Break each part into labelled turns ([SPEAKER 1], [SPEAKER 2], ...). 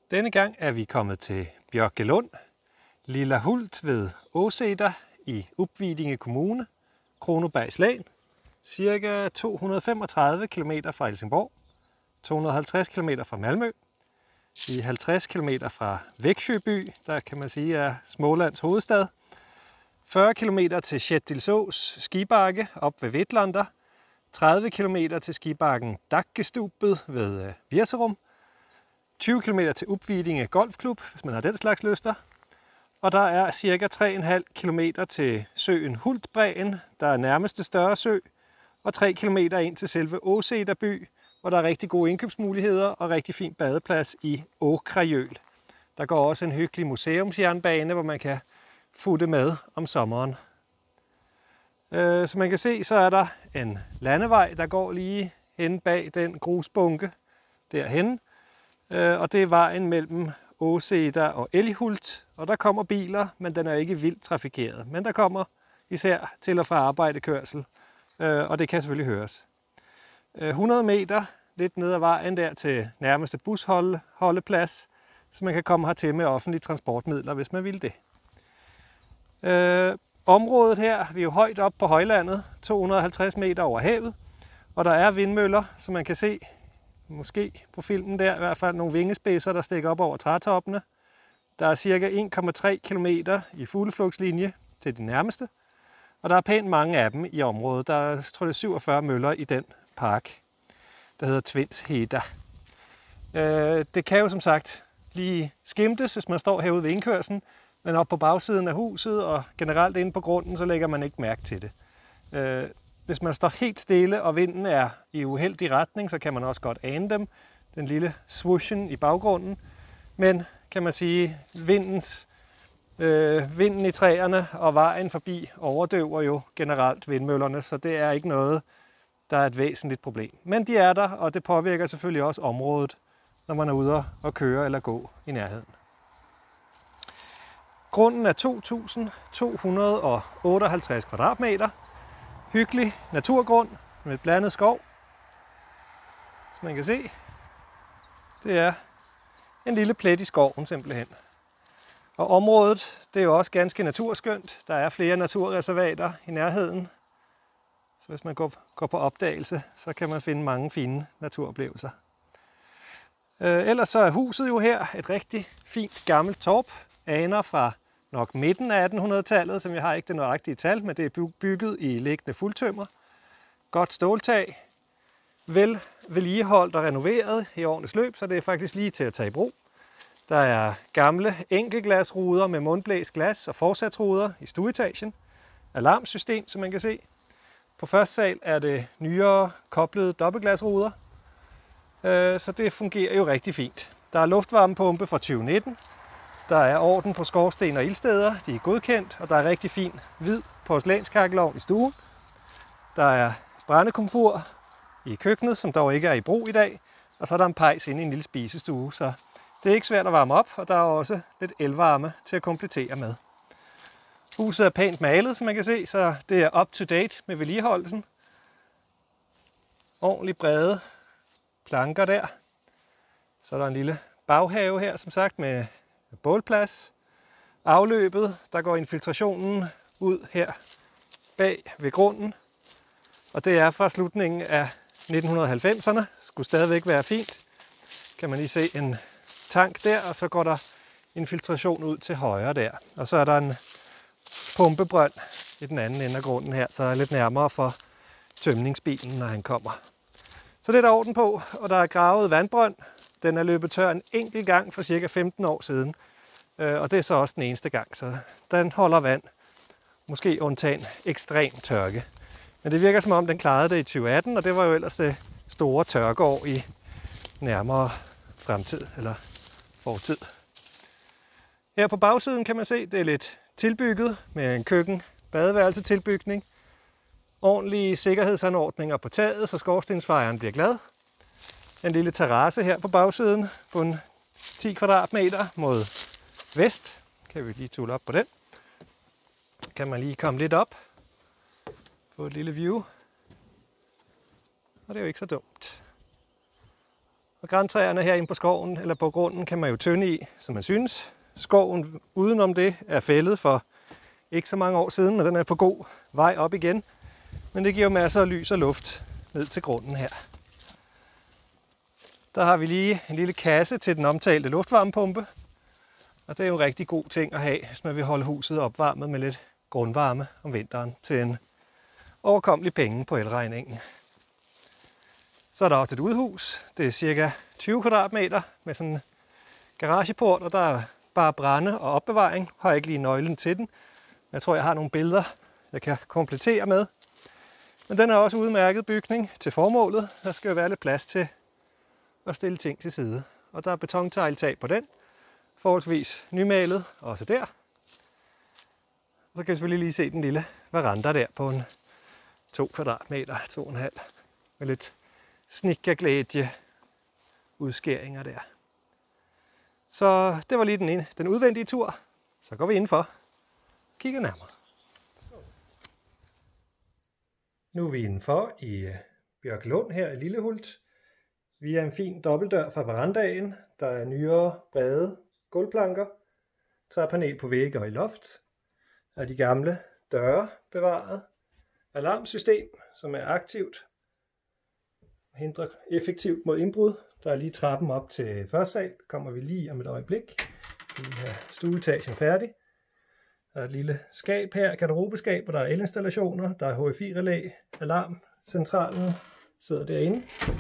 [SPEAKER 1] Denne gang er vi kommet til Bjørkelund, Lilla Hult ved Åseda i Uppvidinge Kommune, Kronobergs län, cirka 235 km fra Helsingborg, 250 km fra Malmø, i 50 km fra Växjö by, der kan man sige er Smålands hovedstad, 40 km til Sjettilsås skibakke op ved Vetlanda, 30 km til skibakken Daggestupet ved Virserum, 20 km til Uppvidinge Golfklub, hvis man har den slags lyster. Og der er ca. 3,5 km til søen Hultbræen, der er nærmeste større sø, og 3 km ind til selve Åseda by, hvor der er rigtig gode indkøbsmuligheder og rigtig fin badeplads i Åkrajøl. Der går også en hyggelig museumsjernbane, hvor man kan futte med om sommeren. Som man kan se, så er der en landevej, der går lige hen bag den grusbunke derhen. Og det er vejen mellem Åseda og Älghult, og der kommer biler, men den er ikke vildt trafikeret. Men der kommer især til og fra arbejdekørsel, og det kan selvfølgelig høres. 100 meter lidt ned ad vejen der til nærmeste busholdeplads, så man kan komme hertil med offentlige transportmidler, hvis man vil det. Området her, vi er jo højt op på højlandet, 250 meter over havet, og der er vindmøller, som man kan se, måske på filmen der, i hvert fald nogle vingespidser, der stikker op over trætoppene. Der er cirka 1,3 km i fugleflugtslinje til de nærmeste, og der er pænt mange af dem i området. Der er, tror jeg, 47 møller i den park, der hedder Tvinsheda. Det kan jo som sagt lige skimtes, hvis man står herude ved indkørslen, men op på bagsiden af huset og generelt inde på grunden, så lægger man ikke mærke til det. Hvis man står helt stille, og vinden er i uheldig retning, så kan man også godt ane dem. Den lille swooshen i baggrunden. Men kan man sige, vinden i træerne og vejen forbi overdøver jo generelt vindmøllerne, så det er ikke noget, der er et væsentligt problem. Men de er der, og det påvirker selvfølgelig også området, når man er ude og køre eller gå i nærheden. Grunden er 2.258 kvadratmeter. Hyggelig naturgrund med et blandet skov, som man kan se. Det er en lille plet i skoven simpelthen. Og området, det er jo også ganske naturskønt. Der er flere naturreservater i nærheden. Så hvis man går på opdagelse, så kan man finde mange fine naturoplevelser. Ellers så er huset jo her et rigtig fint gammelt torp. Aner fra nok midten af 1800-tallet, som jeg har ikke det nøjagtige tal, men det er bygget i liggende fuldtømmer. Godt ståltag, vel vedligeholdt og renoveret i årenes løb, så det er faktisk lige til at tage i brug. Der er gamle enkeltglasruder med mundblæst glas og forsatsruder i stueetagen. Alarmsystem, som man kan se. På første sal er det nyere koblede dobbeltglasruder, så det fungerer jo rigtig fint. Der er luftvarmepumpe fra 2019. Der er orden på skorsten og ildsteder, de er godkendt, og der er rigtig fin hvid porcelænskakkelovn i stuen. Der er brændekomfur i køkkenet, som dog ikke er i brug i dag, og så er der en pejs inde i en lille spisestue, så det er ikke svært at varme op, og der er også lidt elvarme til at komplettere med. Huset er pænt malet, som man kan se, så det er up to date med vedligeholdelsen. Ordentligt brede planker der. Så er der en lille baghave her, som sagt, med bålplads. Afløbet, der går infiltrationen ud her bag ved grunden. Og det er fra slutningen af 1990'erne. Skulle stadigvæk være fint. Kan man lige se en tank der, og så går der infiltration ud til højre der. Og så er der en pumpebrønd i den anden ende af grunden her, så er lidt nærmere for tømningsbilen, når han kommer. Så det er der orden på, og der er gravet vandbrønd. Den er løbet tør en enkelt gang for cirka 15 år siden, og det er så også den eneste gang, så den holder vand. Måske undtagen ekstrem tørke. Men det virker som om, den klarede det i 2018, og det var jo ellers det store tørkeår i nærmere fremtid eller fortid. Her på bagsiden kan man se, det er lidt tilbygget med en køkken-badeværelsetilbygning. Ordentlige sikkerhedsanordninger på taget, så skorstensfejeren bliver glad. En lille terrasse her på bagsiden på en 10 kvadratmeter mod vest. Kan vi lige tulle op på den. Kan man lige komme lidt op på et lille view. Og det er jo ikke så dumt. Og grantræerne herinde på skoven eller på grunden kan man jo tynde i, som man synes. Skoven udenom det er fældet for ikke så mange år siden, men den er på god vej op igen. Men det giver masser af lys og luft ned til grunden her. Der har vi lige en lille kasse til den omtalte luftvarmepumpe. Og det er jo en rigtig god ting at have, hvis man vil holde huset opvarmet med lidt grundvarme om vinteren til en overkommelig penge på elregningen. Så er der også et udhus. Det er cirka 20 kvadratmeter med sådan en garageport, og der er bare brænde og opbevaring. Har ikke lige nøglen til den. Jeg tror, jeg har nogle billeder, jeg kan komplettere med. Men den er også udmærket bygning til formålet. Der skal jo være lidt plads til at stille ting til side. Og der er betontegltag på den. Forholdsvis nymalet, også der. Så kan vi selvfølgelig lige se den lille veranda der på en 2 kvadratmeter, 2,5. Med lidt snikkerglædje udskæringer der. Så det var lige den udvendige tur. Så går vi indenfor og kigger nærmere. Nu er vi indenfor i Bjørklund her i Lillehult. Vi er en fin dobbeltdør fra verandaen. Der er nyere, brede gulvplanker. Træpanel på vægge og i loft. Der er de gamle døre bevaret. Alarmsystem, som er aktivt. Hindrer effektivt mod indbrud. Der er lige trappen op til første sal. Kommer vi lige om et øjeblik. Vi har stueetagen færdig. Der er et lille skab her, garderobeskab, hvor der er elinstallationer. Der er HFI-relæ, alarmcentralen sidder derinde.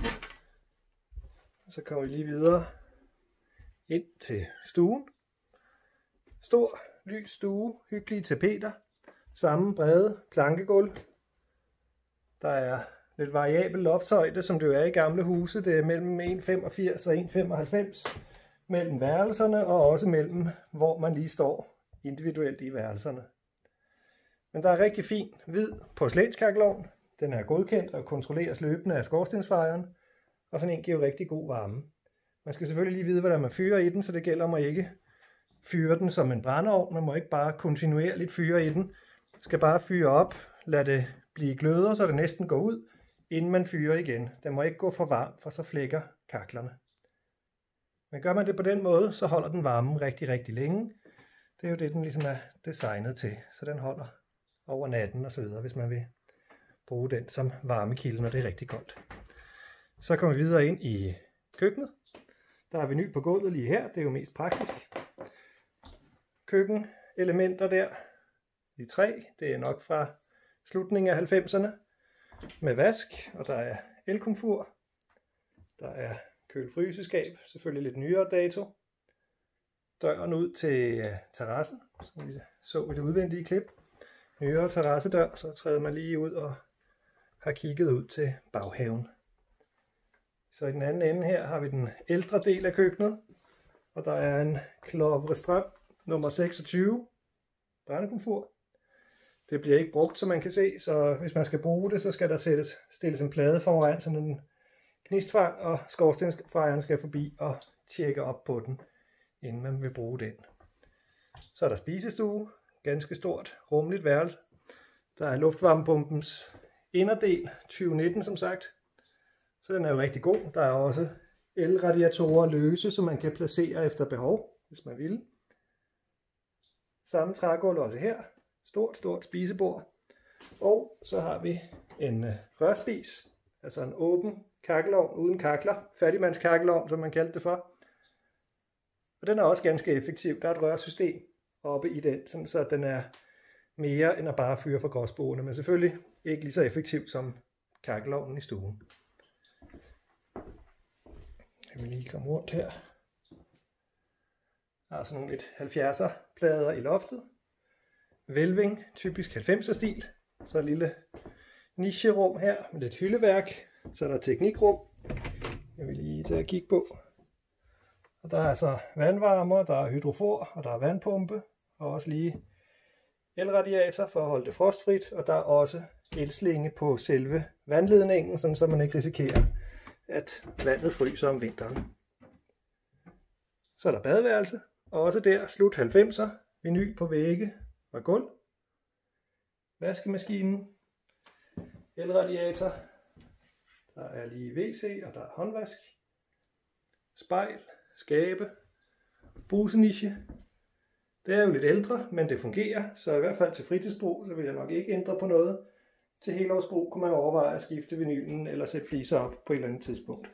[SPEAKER 1] Så kommer vi lige videre ind til stuen. Stor, lys stue, hyggelige tapeter, samme brede plankegulv. Der er lidt variabel loftshøjde, som det jo er i gamle huse. Det er mellem 1,85 og 1,95 mellem værelserne, og også mellem, hvor man lige står individuelt i værelserne. Men der er rigtig fin hvid porcelænskakkelovn. Den er godkendt og kontrolleres løbende af skorstensfejeren, og sådan en giver jo rigtig god varme. Man skal selvfølgelig lige vide, hvordan man fyrer i den, så det gælder om at ikke fyre den som en brændeovn. Man må ikke bare kontinuerligt fyre i den. Man skal bare fyre op, lad det blive gløder, så det næsten går ud, inden man fyrer igen. Den må ikke gå for varm, for så flækker kaklerne. Men gør man det på den måde, så holder den varmen rigtig, rigtig længe. Det er jo det, den ligesom er designet til, så den holder over natten og så videre, hvis man vil bruge den som varmekilde, når det er rigtig koldt. Så kommer vi videre ind i køkkenet. Der er vinyl på gulvet lige her, det er jo mest praktisk. Køkkenelementer der i træ, det er nok fra slutningen af 90'erne med vask, og der er elkomfur. Der er køl-fryseskab, selvfølgelig lidt nyere dato. Døren ud til terrassen, som vi så i det udvendige klip. Nyere terrassedør, så træder man lige ud og har kigget ud til baghaven. Så i den anden ende her har vi den ældre del af køkkenet, og der er en Klovre Strøm nummer 26 brændekomfur. Det bliver ikke brugt, som man kan se, så hvis man skal bruge det, så skal der stilles en plade foran, sådan en gnistfang, og skorstensfejeren skal forbi og tjekke op på den, inden man vil bruge den. Så er der spisestue, ganske stort, rummeligt værelse. Der er luftvarmepumpens inderdel, 2019 som sagt, så den er jo rigtig god. Der er også elradiatorer løse, som man kan placere efter behov, hvis man vil. Samme trægulv også her. Stort spisebord. Og så har vi en rørspis, altså en åben kakkelovn uden kakler. Fattigmandskakkelovn, som man kaldte det for. Og den er også ganske effektiv. Der er et rørsystem oppe i den, sådan så den er mere end at bare fyre for gråspurvene, men selvfølgelig ikke lige så effektiv som kakkelovnen i stuen. Jeg vil lige komme rundt her. Der er sådan nogle lidt 70'er plader i loftet. Hvælving, typisk 90'er stil. Så et lille nicherum her med lidt hyldeværk. Så er der teknikrum. Jeg vil lige tage at kigge på. Og der er altså vandvarmer, der er hydrofor, og der er vandpumpe. Og også lige elradiator for at holde det frostfrit. Og der er også elslinge på selve vandledningen, sådan så man ikke risikerer, at vandet fryser om vinteren. Så er der badeværelse, og også der slut 90'er, vinyl på vægge og gulv. Vaskemaskinen, elradiator, der er lige WC og der er håndvask. spejl, skabe, bruseniche. Det er jo lidt ældre, men det fungerer, så i hvert fald til fritidsbrug, så vil jeg nok ikke ændre på noget. Til helårsbrug kunne man overveje at skifte vinylen eller sætte fliser op på et eller andet tidspunkt.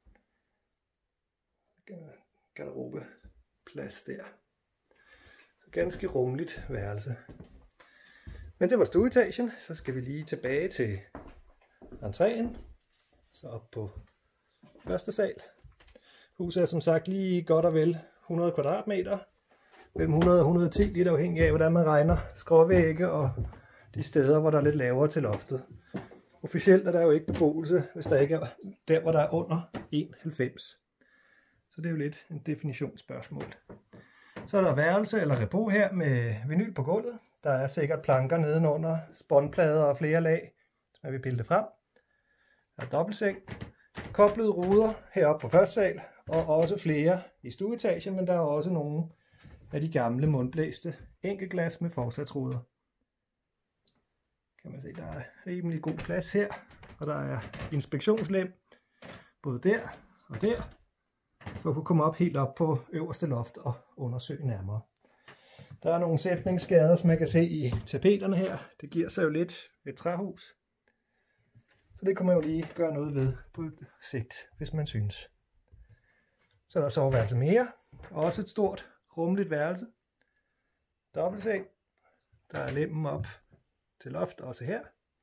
[SPEAKER 1] Garderobeplads der. Så ganske rummeligt værelse. Men det var stueetagen, så skal vi lige tilbage til entréen. Så op på første sal. Huset er som sagt lige godt og vel 100 kvadratmeter. Mellem 100 og 110, lidt afhængig af hvordan man regner skråvægge og de steder, hvor der er lidt lavere til loftet. Officielt er der jo ikke beboelse, hvis der ikke er der, hvor der er under 1,90. Så det er jo lidt en definitionsspørgsmål. Så er der værelse eller repo her med vinyl på gulvet. Der er sikkert planker nedenunder, spåndplader og flere lag, så vi pille det frem. Der er dobbeltseng, koblede ruder heroppe på første sal, og også flere i stueetagen, men der er også nogle af de gamle mundblæste enkeltglas med forsatsruder. Kan man se, der er rimelig god plads her, og der er inspektionslem både der og der, for at kunne komme op helt op på øverste loft og undersøge nærmere. Der er nogle sætningsskader, som man kan se i tapeterne her. Det giver sig jo lidt et træhus. Så det kan man jo lige gøre noget ved på sigt, hvis man synes. Så er der soveværelse mere. Også et stort, rummeligt værelse. Dobbeltseng. Der er lemmen op til loft, også her.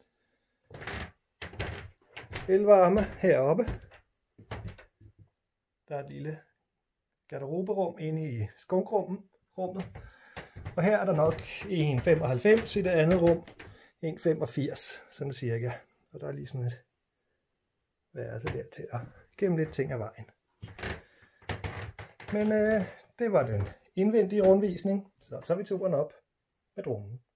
[SPEAKER 1] Elvarme heroppe. Der er et lille garderoberum inde i skunkrummet. Og her er der nok 1,95 i det andet rum. 1,85 sådan cirka. Og der er lige sådan et værelse der til at gemme lidt ting af vejen. Men det var den indvendige rundvisning. Så tager vi turen op med dronen.